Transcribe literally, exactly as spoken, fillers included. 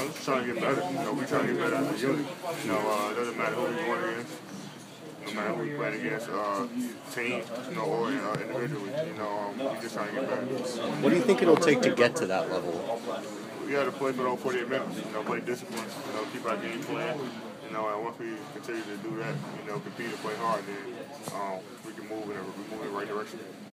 I'm just trying to get better. You know, we trying to get better as a unit. You know, uh, it doesn't matter who we going against. No matter who we playing against, uh, team, you know, or uh, individually. You know, um, we just trying to get better. What do you think it'll take to get to that level? We got to play for those forty-eight minutes. You know, play discipline. You know, keep our game plan. You know, and once we continue to do that, you know, compete and play hard, then um, we can move in a, we move in the right direction.